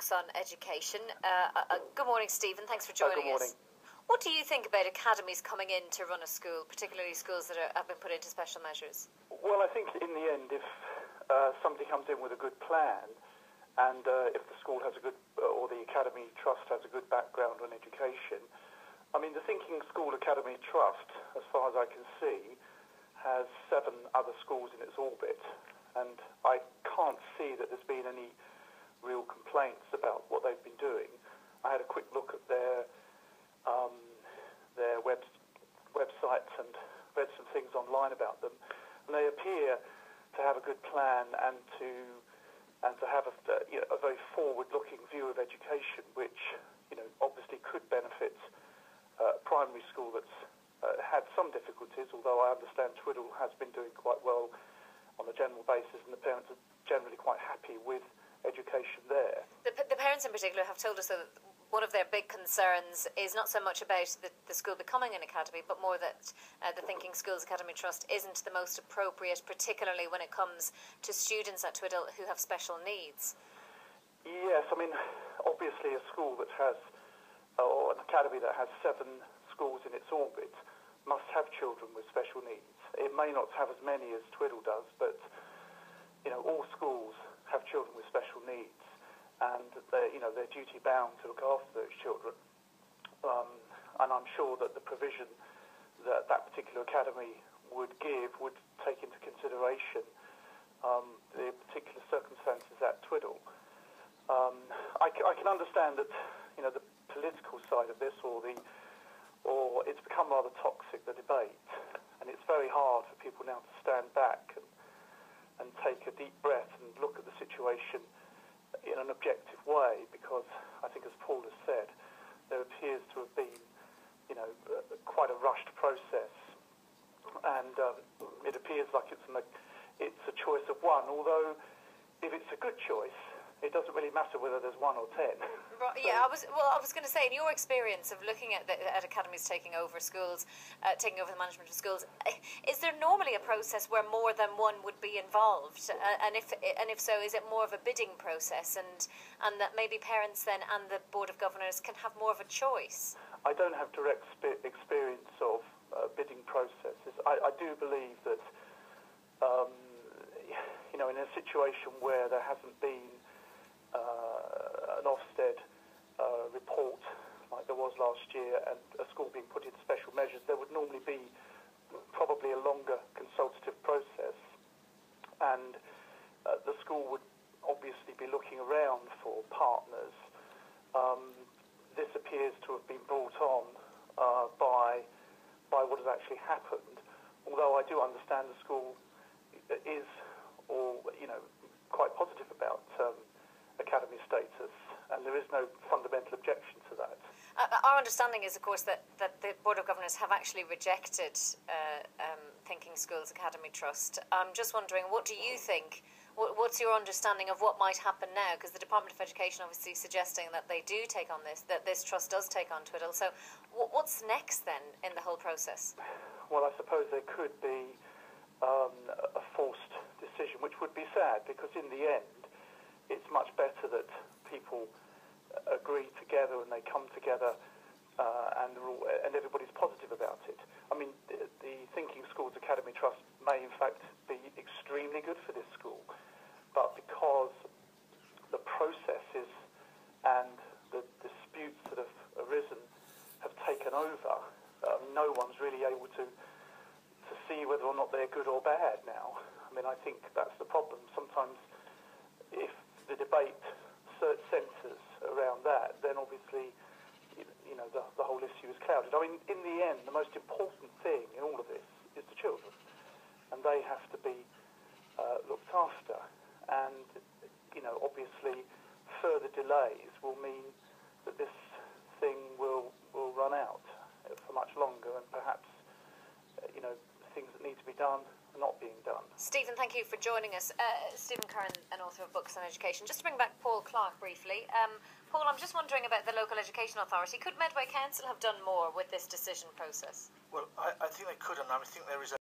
Books on Education. Good morning, Stephen. Thanks for joining good morning. us. What do you think about academies coming in to run a school, particularly schools that have been put into special measures? Well, I think in the end, if somebody comes in with a good plan, and if the school has a good, or the academy trust has a good background on education, I mean, the Thinking School Academy Trust, as far as I can see, has 7 other schools in its orbit, and I can't see that there's been any real complaints about what they've been doing. I had a quick look at their websites and read some things online about them, and they appear to have a good plan and to have a very forward-looking view of education, which obviously could benefit primary school that's had some difficulties, although I understand Twydall has been doing quite well on a general basis, and the parents are generally quite happy with education there. The parents in particular have told us that one of their big concerns is not so much about the school becoming an academy, but more that the Thinking Schools Academy Trust isn't the most appropriate, particularly when it comes to students at Twydall who have special needs. Yes, I mean, obviously a school that has, or an academy that has 7 schools in its orbit must have children with special needs. It may not have as many as Twydall does, but all schools have children with special needs, and they're duty bound to look after those children. And I'm sure that the provision that particular academy would give would take into consideration the particular circumstances at Twydall. I can understand that the political side of this, or it's become rather toxic, the debate, and it's very hard for people now to stand back and take a deep breath and look at the situation in an objective way, because I think, as Paul has said, there appears to have been quite a rushed process, and it appears like it's a choice of one, although if it's a good choice, it doesn't really matter whether there's 1 or 10. Right, yeah, I was going to say, in your experience of looking at academies taking over schools, taking over the management of schools, is there normally a process where more than one would be involved? And if so, is it more of a bidding process, and that maybe parents then and the Board of Governors can have more of a choice? I don't have direct experience of bidding processes. I do believe that, in a situation where there hasn't been an Ofsted report like there was last year, and a school being put into special measures, there would normally be probably a longer consultative process, and the school would obviously be looking around for partners. This appears to have been brought on by what has actually happened, although I do understand the school is quite positive about academy status, and there is no fundamental objection to that. Our understanding is, of course, that the Board of Governors have actually rejected Thinking Schools Academy Trust. I'm just wondering, what do you think? What's your understanding of what might happen now? Because the Department of Education obviously suggesting that they do take on this, that this trust does take on Twydall. So what's next then in the whole process? Well, I suppose there could be a forced decision, which would be sad, because in the end, it's much better that people agree together and they come together and everybody's positive about it. I mean, the Thinking Schools Academy Trust may in fact be extremely good for this school, but because the processes and the disputes that have arisen have taken over, no one's really able to see whether or not they're good or bad now. I mean, I think that's the problem. Sometimes if the debate centres around that, then obviously, the whole issue is clouded. I mean, in the end, the most important thing in all of this is the children, and they have to be looked after. And, obviously, further delays will mean that this thing will run out for much longer, and perhaps, things that need to be done are not being done. Stephen, thank you for joining us. Stephen Curran, an author of Books on Education. Just to bring back Paul Clark briefly. Paul, I'm just wondering about the local education authority. Could Medway Council have done more with this decision process? Well, I think they could, and I think there is